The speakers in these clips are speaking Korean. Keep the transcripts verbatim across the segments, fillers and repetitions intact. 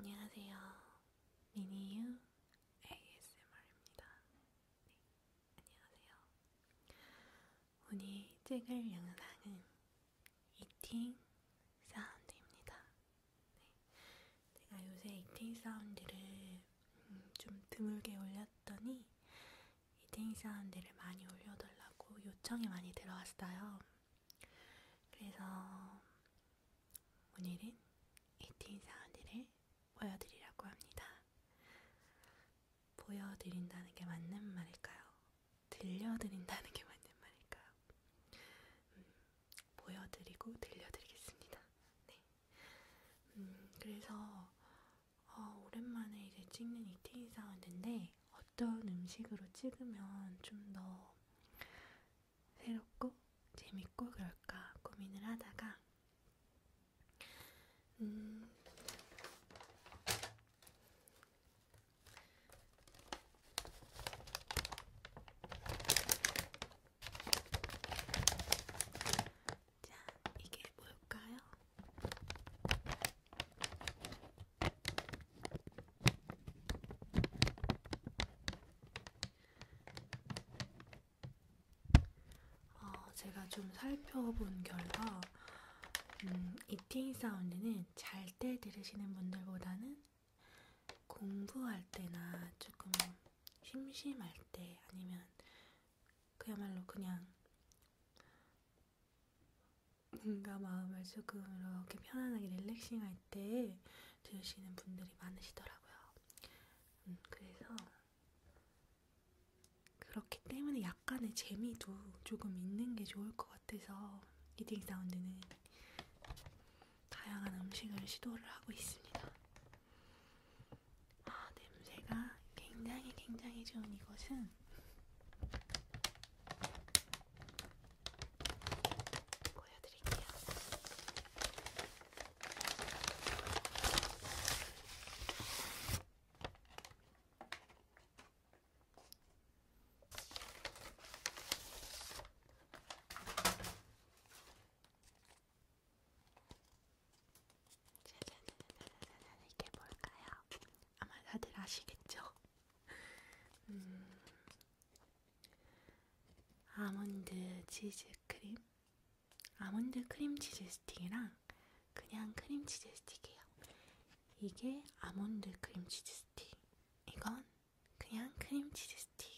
안녕하세요. 미니유 에이에스엠알입니다. 네, 안녕하세요. 오늘 찍을 영상은 이팅 사운드입니다. 네, 제가 요새 이팅 사운드를 음, 좀 드물게 올렸더니 이팅 사운드를 많이 올려달라고 요청이 많이 들어왔어요. 그래서 오늘은 이팅 사운드를 보여드리려고 합니다. 보여드린다는 게 맞는 말일까요? 들려드린다는 게 맞는 말일까요? 음, 보여드리고 들려드리겠습니다. 네. 음, 그래서 어, 오랜만에 이제 찍는 이팅 사운드인데 어떤 음식으로 찍으면 좀 더 새롭고 재밌고 그럴까 고민을 하다가 음, 자, 이게 뭘까요? 어, 제가 좀 살펴본 결과 음, 이팅 사운드는 잘 때 들으시는 분들보다는 공부할 때나 조금 심심할 때 아니면 그야말로 그냥 뭔가 마음을 조금 이렇게 편안하게 릴렉싱할 때 들으시는 분들이 많으시더라고요. 음, 그래서 그렇기 때문에 약간의 재미도 조금 있는 게 좋을 것 같아서 이팅 사운드는 다양한 음식을 시도를 하고 있습니다. 아, 냄새가 굉장히 굉장히 좋은 이것은 보여드릴게요. 짜자자자자자, 이게 뭘까요? 아마 다들 아시겠죠? 음, 아몬드 치즈 크림? 아몬드 크림 치즈 스틱이랑 그냥 크림 치즈 스틱이에요. 이게 아몬드 크림 치즈 스틱. 이건 그냥 크림 치즈 스틱.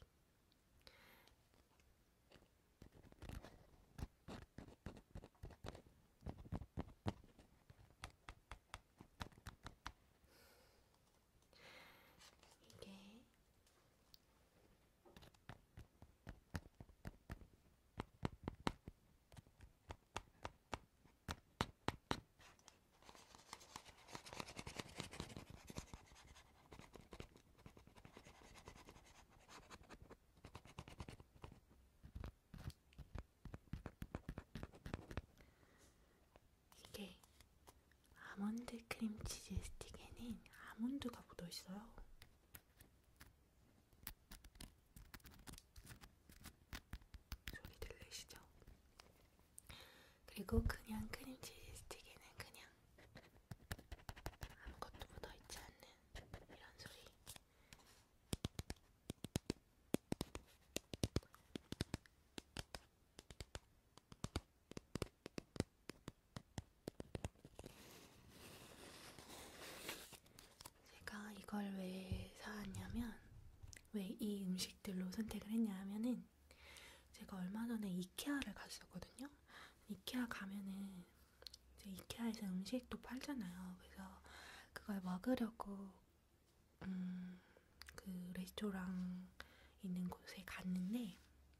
이게 이게 아몬드 크림 치즈 스틱에는 아몬드가 묻어있어요. 소리 들리시죠? 그리고 그냥 크림 치즈 스틱에는 그냥 아무것도 묻어있지 않는 이런 소리. 제가 이걸 왜 사왔냐면, 왜 이 음식들로 선택을 했냐 하면은 제가 얼마 전에 이케아를 갔었거든요. 이케아 가면은 이제 이케아에서 음식도 팔잖아요. 그래서 그걸 먹으려고 음, 그 레스토랑 있는 곳에 갔는데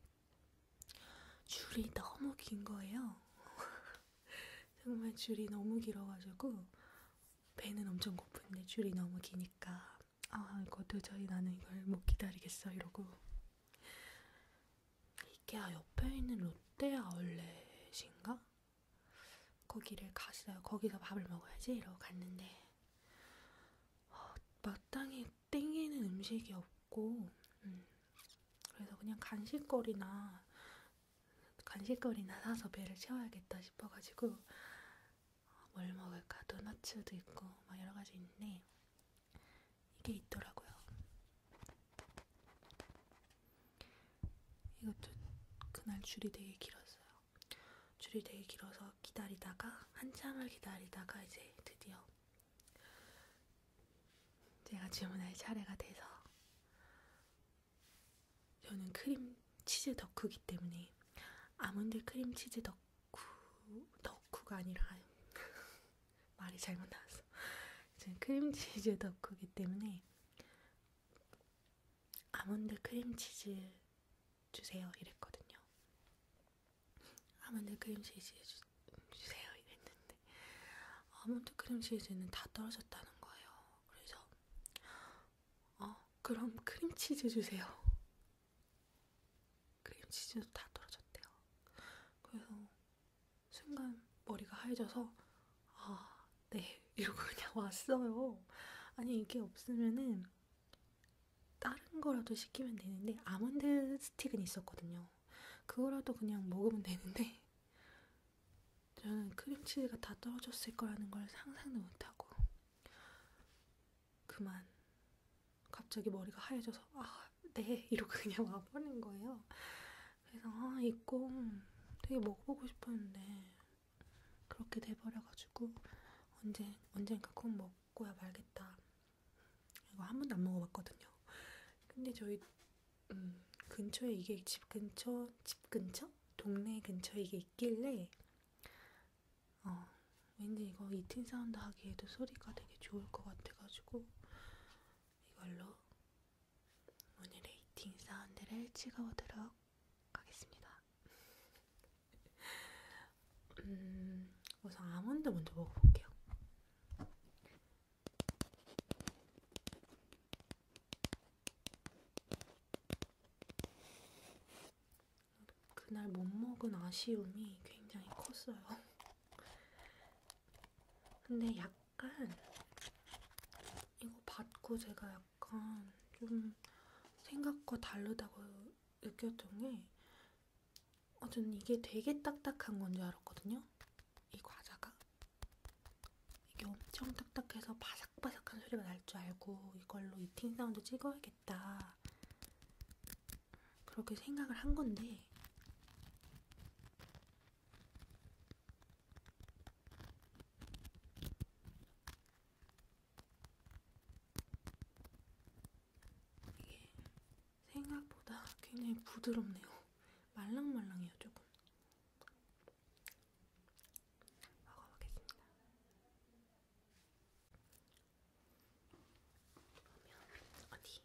줄이 너무 긴 거예요. 정말 줄이 너무 길어가지고 배는 엄청 고픈데 줄이 너무 기니까 아 이거 도저히 나는 이걸 못 기다리겠어 이러고 이케아 옆에 있는 롯데 아울렛인가? 거기를 갔어요. 거기서 밥을 먹어야지 이러고 갔는데 어, 마땅히 땡기는 음식이 없고 음, 그래서 그냥 간식거리나 간식거리나 사서 배를 채워야겠다 싶어가지고 뭘 먹을까? 도너츠도 있고 막 여러 가지 있는데 게 있더라고요. 이것도 그날 줄이 되게 길었어요. 줄이 되게 길어서 기다리다가 한참을 기다리다가 이제 드디어 제가 주문할 차례가 돼서, 저는 크림 치즈 덕후기 때문에 아몬드 크림 치즈 덕후 덕후가 아니라 말이 잘못 나왔어. 저는 크림 치즈 덕후기 때문에 아몬드 크림 치즈 주세요 이랬거든요. 아몬드 크림 치즈 주, 주세요 이랬는데 아몬드 크림 치즈는 다 떨어졌다는 거예요. 그래서 어 그럼 크림 치즈 주세요. 크림 치즈도 다 떨어졌대요. 그래서 순간 머리가 하얘져서 아 네 이러고 그냥 왔어요. 아니 이게 없으면은 다른 거라도 시키면 되는데, 아몬드 스틱은 있었거든요. 그거라도 그냥 먹으면 되는데 저는 크림치즈가 다 떨어졌을 거라는 걸 상상도 못하고 그만 갑자기 머리가 하얘져서 아, 네 이러고 그냥 와버린 거예요. 그래서 아 이거 되게 먹어보고 싶었는데 그렇게 돼버려가지고 언제, 언젠가 꼭 먹고야 말겠다. 이거 한 번도 안 먹어봤거든요. 근데 저희 음, 근처에 이게 집 근처, 집 근처? 동네 근처에 이게 있길래 어, 왠지 이거 이팅 사운드 하기에도 소리가 되게 좋을 것 같아가지고 이걸로 오늘의 이팅 사운드를 찍어보도록 하겠습니다. 음, 우선 아몬드 먼저 먹어볼게요. 그날 못 먹은 아쉬움이 굉장히 컸어요. 근데 약간 이거 받고 제가 약간 좀 생각과 다르다고 느꼈던 게, 어, 저는 이게 되게 딱딱한 건 줄 알았거든요. 이 과자가 이게 엄청 딱딱해서 바삭바삭한 소리가 날 줄 알고 이걸로 이팅 사운드 찍어야겠다 그렇게 생각을 한 건데, 이게 생각보다 굉장히 부드럽네요. 말랑말랑해요. 조금 먹어보겠습니다. 그러면 어디?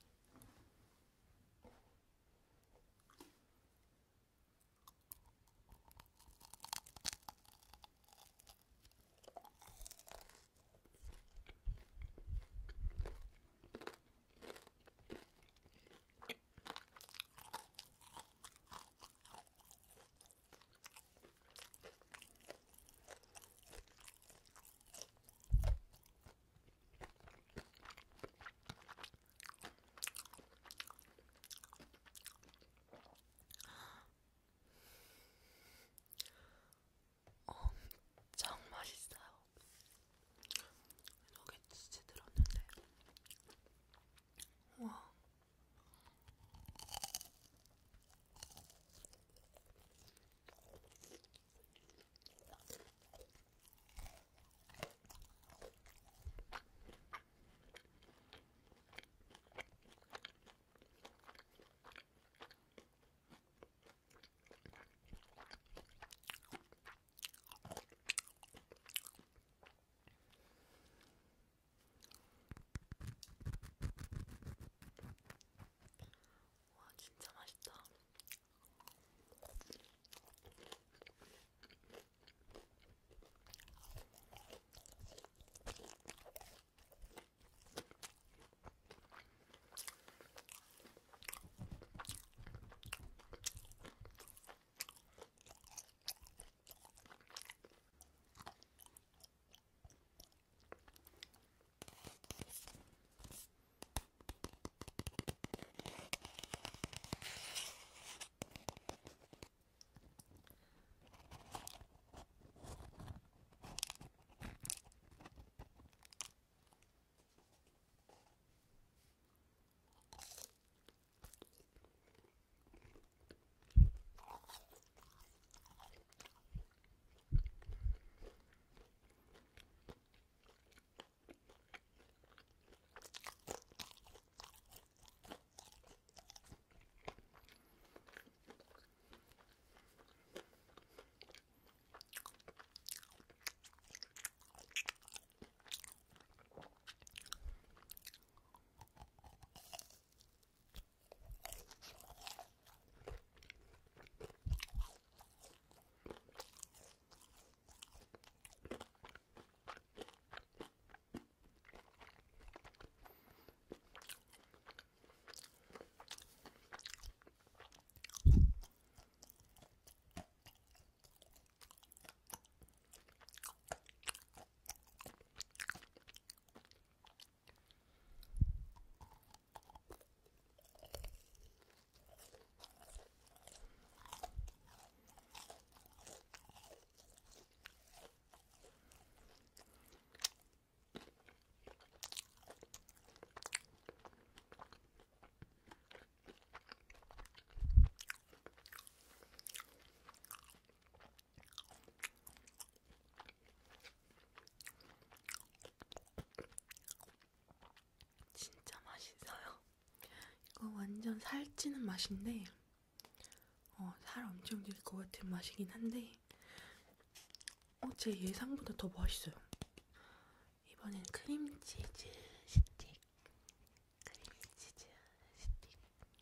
완전 살찌는 맛인데 어, 살 엄청 찔 것 같은 맛이긴 한데 어, 제 예상보다 더 맛있어요. 이번엔 크림치즈 스틱. 크림치즈 스틱.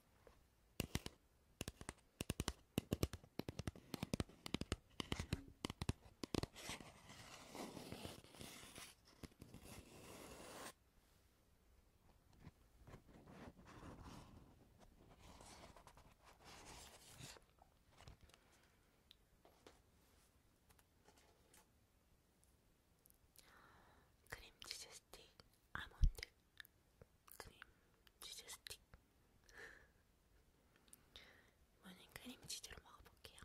크림치즈 스틱, 아몬드 크림치즈 스틱. 이번엔 크림치즈로 먹어볼게요.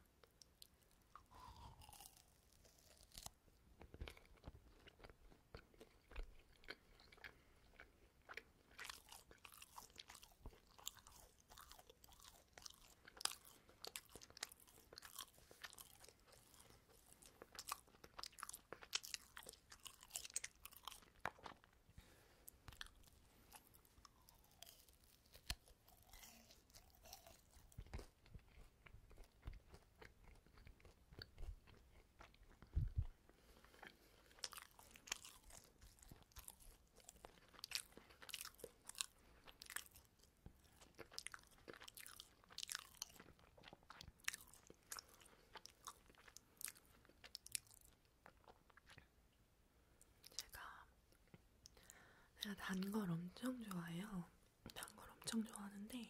제가 단 걸 엄청 좋아해요. 단 걸 엄청 좋아하는데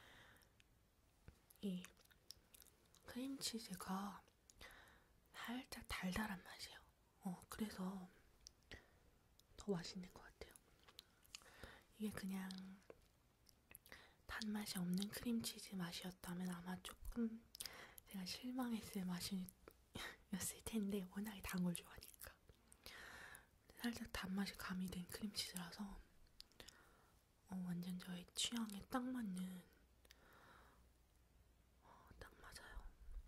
이 크림치즈가 살짝 달달한 맛이에요. 어, 그래서 더 맛있는 것 같아요. 이게 그냥 단맛이 없는 크림치즈 맛이었다면 아마 조금 제가 실망했을 맛이었을 텐데 워낙에 단 걸 좋아하니까 살짝 단맛이 가미된 크림치즈라서 어, 완전 저의 취향에 딱 맞는 어, 딱 맞아요.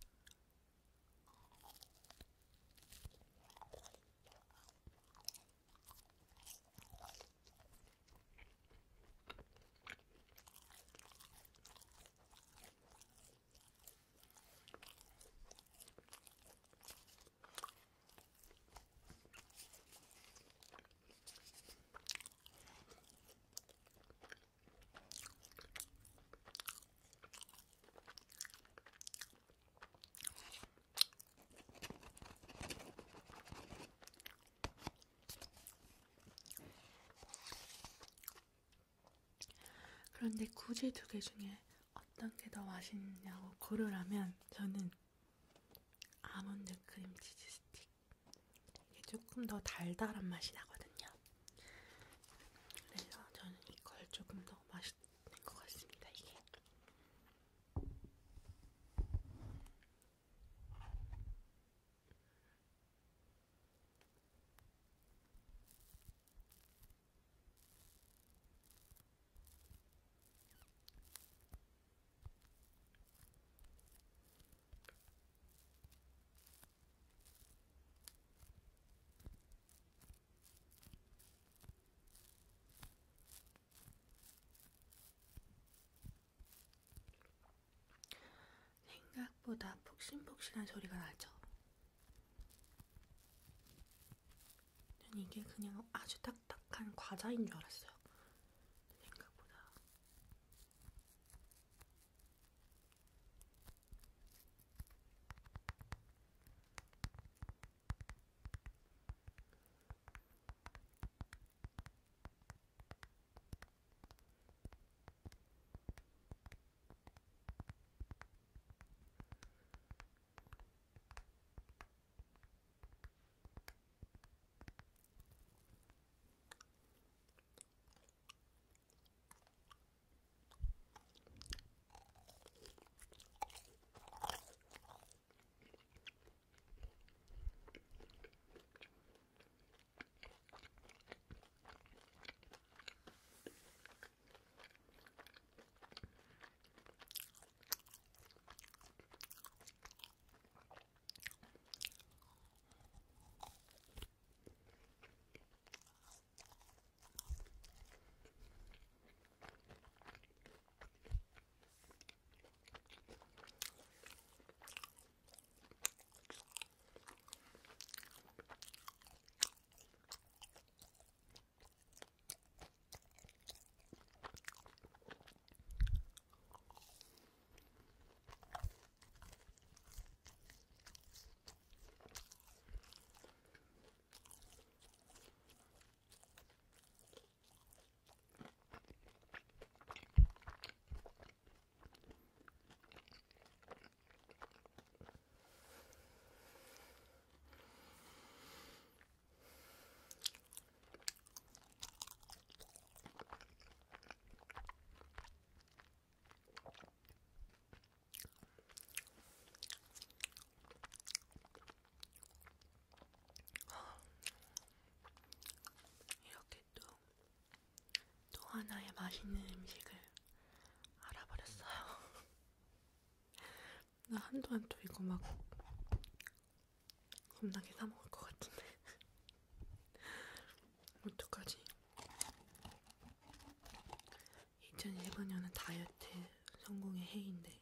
그런데 굳이 두 개 중에 어떤 게 더 맛있냐고 고르라면 저는 아몬드 크림치즈 스틱. 이게 조금 더 달달한 맛이 나거든요. 그래서 저는 이걸 조금 더 맛있는 것 같습니다. 이게. 생각보다 폭신폭신한 소리가 나죠. 전 이게 그냥 아주 딱딱한 과자인 줄 알았어요. 생각보다. 하나의 맛있는 음식을 알아버렸어요. 나 한동안 또 이거 막 겁나게 사 먹을 것 같은데. 어떡하지? 이천이십오 년은 다이어트 성공의 해인데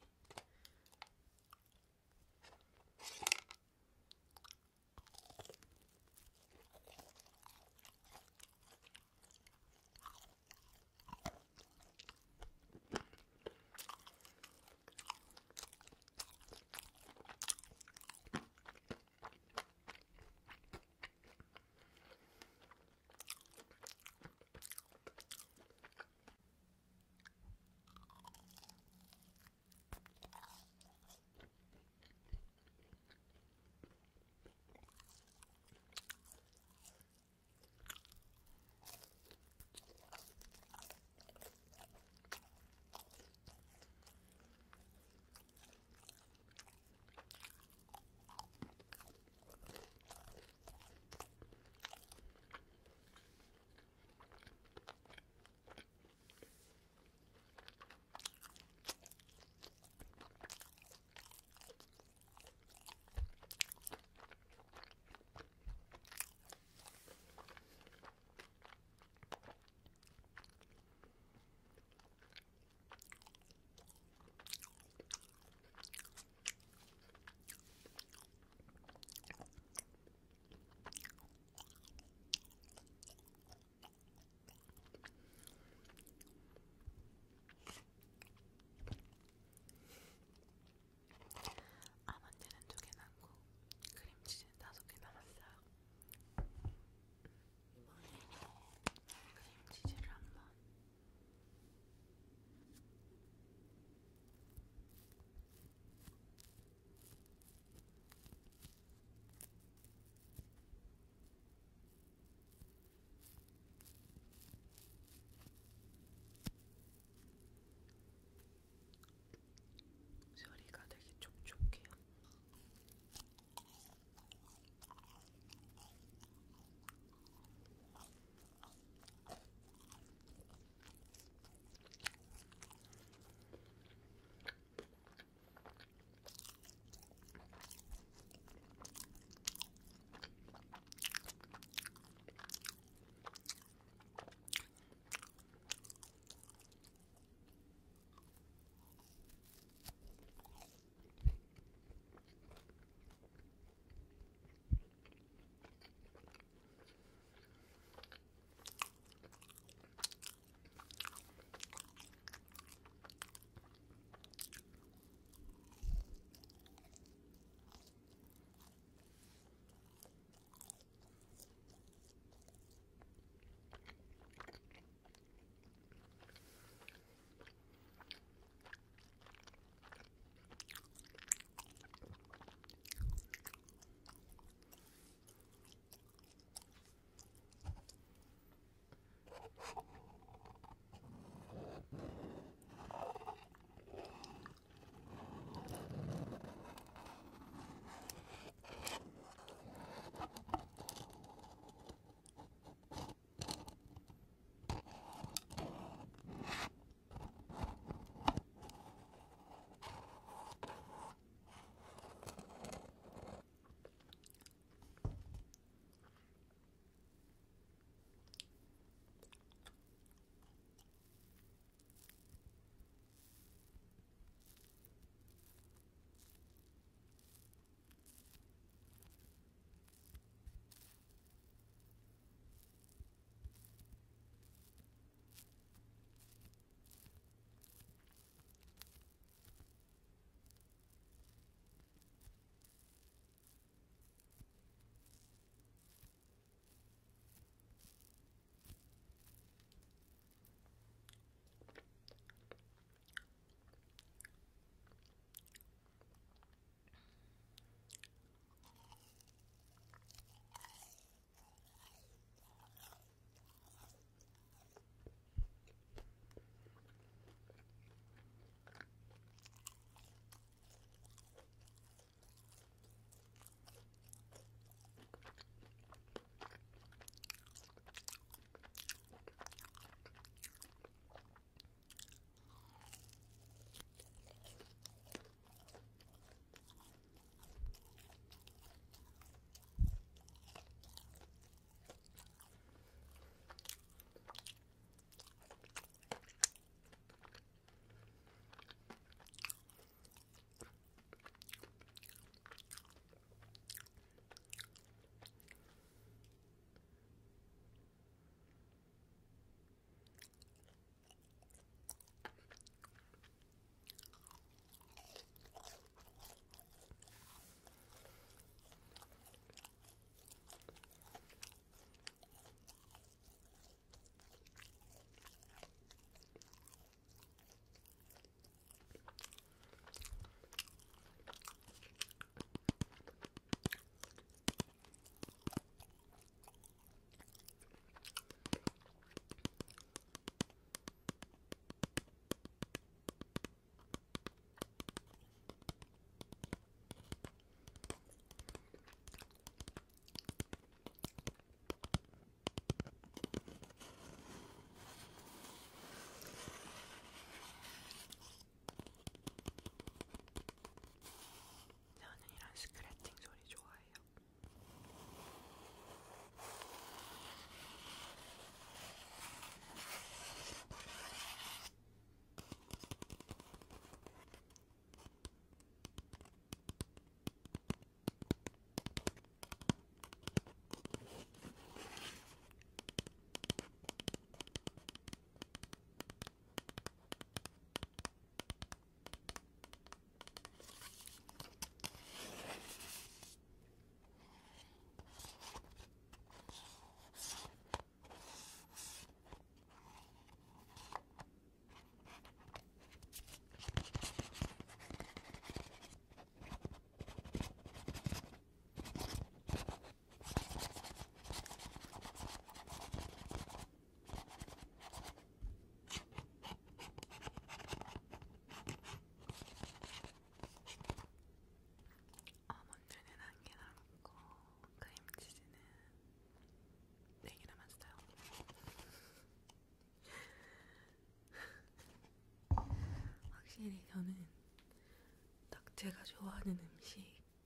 확실히 저는 딱 제가 좋아하는 음식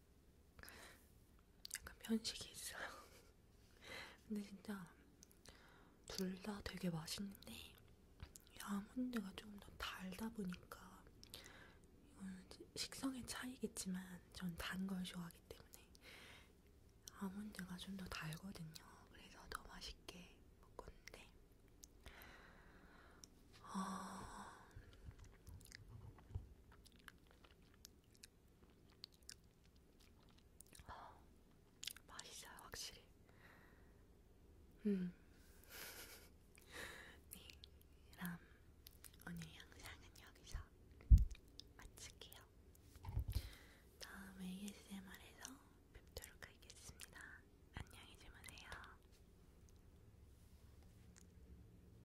약간 편식이 있어요. 근데 진짜 둘 다 되게 맛있는데 이 아몬드가 좀 더 달다 보니까 이거는 식성의 차이겠지만 전 단 걸 좋아하기 때문에 아몬드가 좀 더 달거든요. 그래서 더 맛있게 먹었는데 아... 맛있어요, 확실히. 음.